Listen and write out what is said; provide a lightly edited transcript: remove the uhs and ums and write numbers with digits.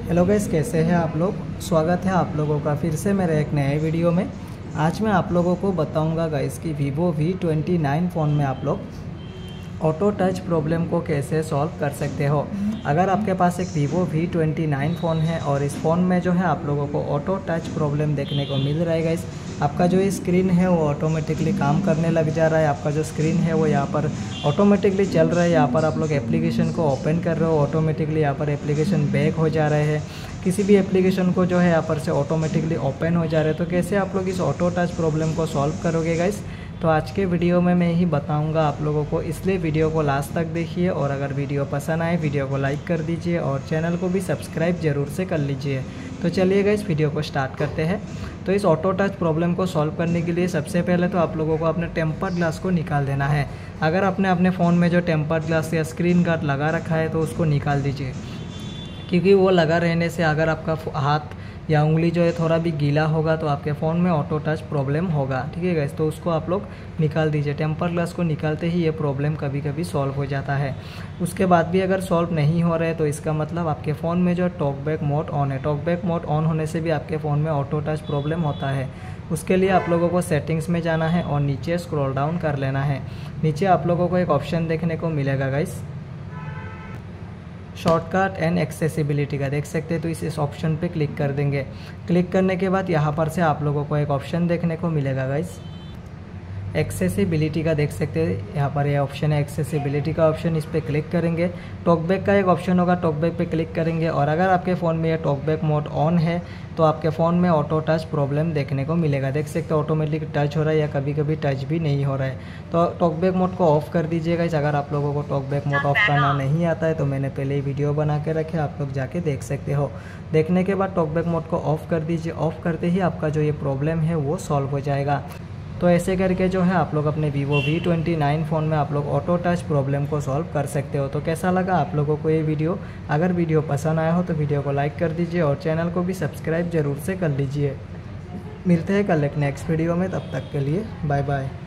Hello guys, कैसे हैं आप लोग। स्वागत है आप लोगों का फिर से मेरे एक नए वीडियो में। आज मैं आप लोगों को बताऊंगा गाइस कि Vivo V29 फ़ोन में आप लोग ऑटो टच प्रॉब्लम को कैसे सॉल्व कर सकते हो। अगर आपके पास एक Vivo V29 फ़ोन है और इस फ़ोन में जो है आप लोगों को ऑटो टच प्रॉब्लम देखने को मिल रहा है गाइस, आपका जो स्क्रीन है वो ऑटोमेटिकली काम करने लग जा रहा है। आपका जो स्क्रीन है वो यहाँ पर ऑटोमेटिकली चल रहा है। यहाँ पर आप लोग एप्लीकेशन को ओपन कर रहे हो, ऑटोमेटिकली यहाँ पर एप्लीकेशन बैक हो जा रहे हैं। किसी भी एप्लीकेशन को जो है यहाँ पर से ऑटोमेटिकली ओपन हो जा रहे हैं। तो कैसे आप लोग इस ऑटो टच प्रॉब्लम को सॉल्व करोगे गाइस, तो आज के वीडियो में मैं ही बताऊंगा आप लोगों को, इसलिए वीडियो को लास्ट तक देखिए। और अगर वीडियो पसंद आए वीडियो को लाइक कर दीजिए और चैनल को भी सब्सक्राइब ज़रूर से कर लीजिए। तो चलिए गाइस वीडियो को स्टार्ट करते हैं। तो इस ऑटो टच प्रॉब्लम को सॉल्व करने के लिए सबसे पहले तो आप लोगों को अपने टेम्पर्ड ग्लास को निकाल देना है। अगर आपने अपने फ़ोन में जो टेम्पर्ड ग्लास या स्क्रीन गार्ड लगा रखा है तो उसको निकाल दीजिए, क्योंकि वो लगा रहने से अगर आपका हाथ या उंगली जो है थोड़ा भी गीला होगा तो आपके फ़ोन में ऑटो टच प्रॉब्लम होगा। ठीक है गाइस, तो उसको आप लोग निकाल दीजिए। टेम्पर ग्लास को निकालते ही ये प्रॉब्लम कभी कभी सॉल्व हो जाता है। उसके बाद भी अगर सॉल्व नहीं हो रहा है तो इसका मतलब आपके फ़ोन में जो टॉकबैक मोड ऑन है। टॉकबैक मोड ऑन होने से भी आपके फ़ोन में ऑटो टच प्रॉब्लम होता है। उसके लिए आप लोगों को सेटिंग्स में जाना है और नीचे स्क्रॉल डाउन कर लेना है। नीचे आप लोगों को एक ऑप्शन देखने को मिलेगा गाइस, शॉर्टकट एंड एक्सेसिबिलिटी का, देख सकते हैं। तो इस ऑप्शन पे क्लिक कर देंगे। क्लिक करने के बाद यहाँ पर से आप लोगों को एक ऑप्शन देखने को मिलेगा गाइस, एक्सेसिबिलिटी का, देख सकते हैं। यहाँ पर ये ऑप्शन है एक्सेसिबिलिटी का ऑप्शन, इस पर क्लिक करेंगे। टॉकबैक का एक ऑप्शन होगा, टॉकबैक पे क्लिक करेंगे। और अगर आपके फ़ोन में ये टॉकबैक मोड ऑन है तो आपके फ़ोन में ऑटो टच प्रॉब्लम देखने को मिलेगा। देख सकते हो ऑटोमेटिक टच हो रहा है या कभी कभी टच भी नहीं हो रहा है। तो टॉकबैक मोड को ऑफ़ कर दीजिएगा। अगर आप लोगों को टॉकबैक मोड ऑफ करना नहीं आता है तो मैंने पहले ही वीडियो बना के रखे, आप लोग जाके देख सकते हो। देखने के बाद टॉकबैक मोड को ऑफ़ कर दीजिए। ऑफ़ करते ही आपका जो ये प्रॉब्लम है वो सॉल्व हो जाएगा। तो ऐसे करके जो है आप लोग अपने Vivo V29 फ़ोन में आप लोग ऑटो टच प्रॉब्लम को सॉल्व कर सकते हो। तो कैसा लगा आप लोगों को ये वीडियो। अगर वीडियो पसंद आया हो तो वीडियो को लाइक कर दीजिए और चैनल को भी सब्सक्राइब ज़रूर से कर लीजिए। मिलते हैं कल एक नेक्स्ट वीडियो में, तब तक के लिए बाय बाय।